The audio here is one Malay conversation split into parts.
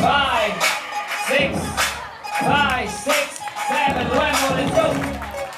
5, 6, 5, 6, 7, 1 more, let's go.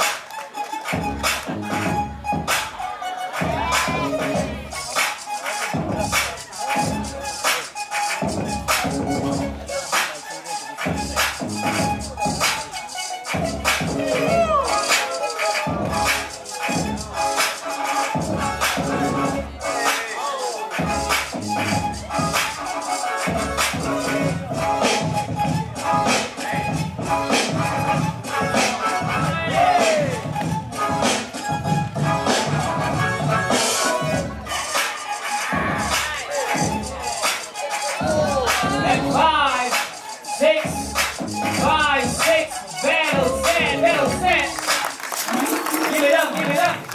And 5, 6, 5, 6, battle set, battle set. Give it up, give it up.